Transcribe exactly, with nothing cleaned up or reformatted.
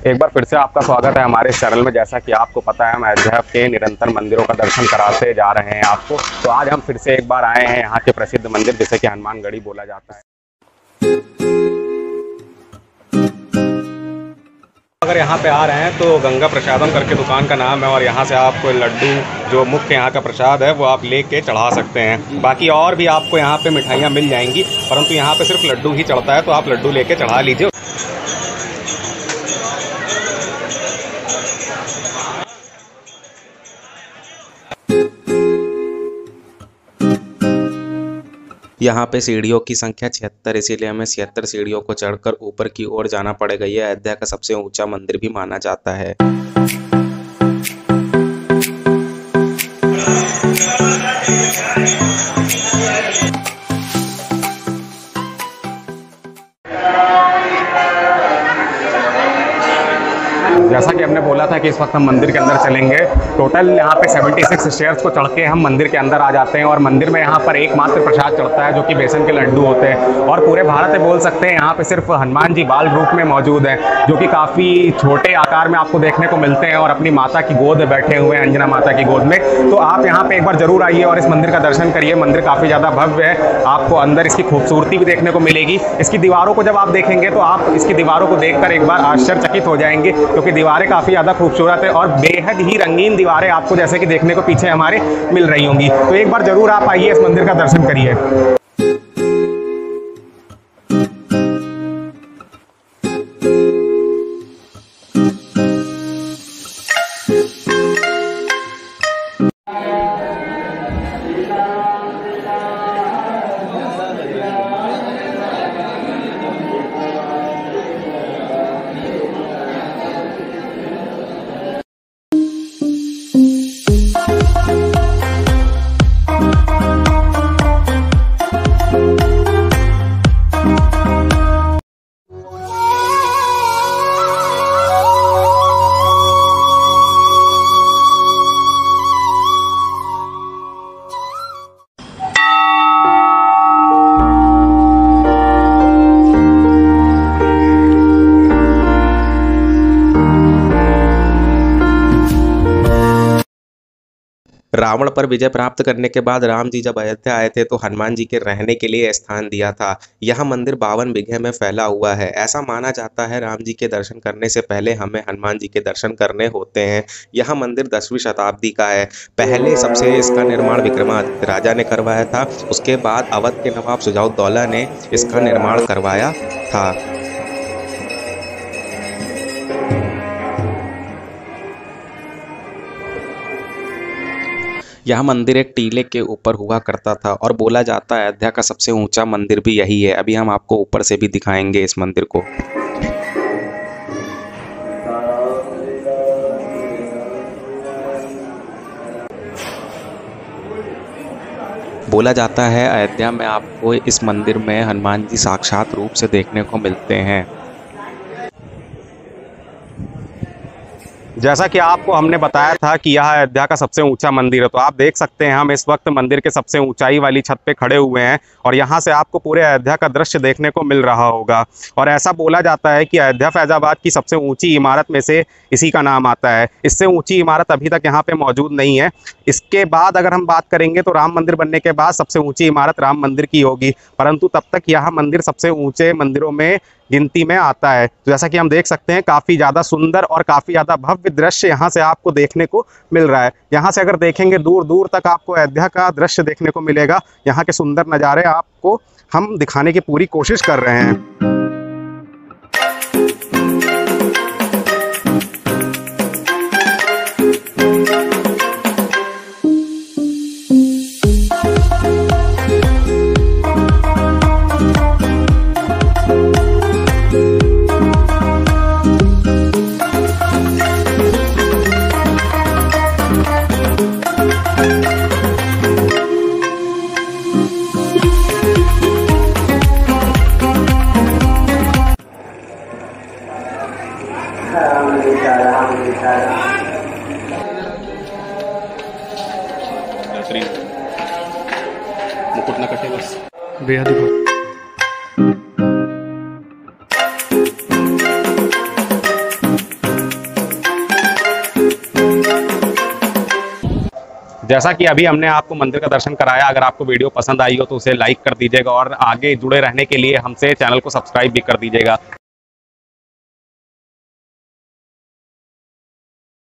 एक बार फिर से आपका स्वागत है हमारे इस चैनल में। जैसा कि आपको पता है, हम अयोध्या के निरंतर मंदिरों का दर्शन कराते जा रहे हैं आपको। तो आज हम फिर से एक बार आए हैं यहाँ के प्रसिद्ध मंदिर जिसे कि हनुमानगढ़ी बोला जाता है। अगर यहाँ पे आ रहे हैं तो गंगा प्रसादम करके दुकान का नाम है, और यहाँ से आपको लड्डू जो मुख्य यहाँ का प्रसाद है वो आप लेके चढ़ा सकते हैं। बाकी और भी आपको यहाँ पे मिठाइयाँ मिल जाएंगी, परंतु यहाँ पे सिर्फ लड्डू ही चढ़ता है, तो आप लड्डू लेके चढ़ा लीजिए। यहाँ पे सीढ़ियों की संख्या छिहत्तर, इसीलिए हमें छिहत्तर सीढ़ियों को चढ़कर ऊपर की ओर जाना पड़ेगा। यह अयोध्या का सबसे ऊंचा मंदिर भी माना जाता है। जैसा कि हमने बोला था कि इस वक्त हम मंदिर के अंदर चलेंगे। टोटल यहाँ पे छिहत्तर स्टेयर्स को चढ़ के हम मंदिर के अंदर आ जाते हैं, और मंदिर में यहाँ पर एकमात्र प्रसाद चढ़ता है जो कि बेसन के लड्डू होते हैं। और पूरे भारत में बोल सकते हैं यहाँ पे सिर्फ हनुमान जी बाल रूप में मौजूद हैं, जो कि काफ़ी छोटे आकार में आपको देखने को मिलते हैं, और अपनी माता की गोद में बैठे हुए हैं, अंजना माता की गोद में। तो आप यहाँ पे एक बार जरूर आइए और इस मंदिर का दर्शन करिए। मंदिर काफ़ी ज़्यादा भव्य है, आपको अंदर इसकी खूबसूरती भी देखने को मिलेगी। इसकी दीवारों को जब आप देखेंगे तो आप इसकी दीवारों को देखकर एक बार आश्चर्यचकित हो जाएंगे, क्योंकि दीवारें काफ़ी ज़्यादा खूबसूरत है और बेहद ही रंगीन दीवारें आपको जैसे कि देखने को पीछे हमारे मिल रही होंगी। तो एक बार जरूर आप आइए, इस मंदिर का दर्शन करिए। रावण पर विजय प्राप्त करने के बाद राम जी जब अयोध्या आए थे तो हनुमान जी के रहने के लिए स्थान दिया था। यह मंदिर बावन बीघे में फैला हुआ है। ऐसा माना जाता है राम जी के दर्शन करने से पहले हमें हनुमान जी के दर्शन करने होते हैं। यह मंदिर दसवीं शताब्दी का है। पहले सबसे इसका निर्माण विक्रमादित्य राजा ने करवाया था, उसके बाद अवध के नवाब शुजाउद्दौला ने इसका निर्माण करवाया था। यह मंदिर एक टीले के ऊपर हुआ करता था, और बोला जाता है अयोध्या का सबसे ऊंचा मंदिर भी यही है। अभी हम आपको ऊपर से भी दिखाएंगे इस मंदिर को। बोला जाता है अयोध्या में आपको इस मंदिर में हनुमान जी साक्षात रूप से देखने को मिलते हैं। जैसा कि आपको हमने बताया था कि यह अयोध्या का सबसे ऊंचा मंदिर है, तो आप देख सकते हैं हम इस वक्त मंदिर के सबसे ऊंचाई वाली छत पे खड़े हुए हैं, और यहाँ से आपको पूरे अयोध्या का दृश्य देखने को मिल रहा होगा। और ऐसा बोला जाता है कि अयोध्या फैजाबाद की सबसे ऊंची इमारत में से इसी का नाम आता है। इससे ऊंची इमारत अभी तक यहाँ पे मौजूद नहीं है। इसके बाद अगर हम बात करेंगे तो राम मंदिर बनने के बाद सबसे ऊंची इमारत राम मंदिर की होगी, परंतु तब तक यह मंदिर सबसे ऊंचे मंदिरों में गिनती में आता है। तो जैसा कि हम देख सकते हैं, काफ़ी ज़्यादा सुंदर और काफ़ी ज़्यादा भव्य दृश्य यहाँ से आपको देखने को मिल रहा है। यहाँ से अगर देखेंगे दूर दूर तक आपको अयोध्या का दृश्य देखने को मिलेगा। यहाँ के सुंदर नज़ारे आपको हम दिखाने की पूरी कोशिश कर रहे हैं। जैसा कि अभी हमने आपको मंदिर का दर्शन कराया, अगर आपको वीडियो पसंद आई हो तो उसे लाइक कर दीजिएगा और आगे जुड़े रहने के लिए हमसे चैनल को सब्सक्राइब भी कर दीजिएगा।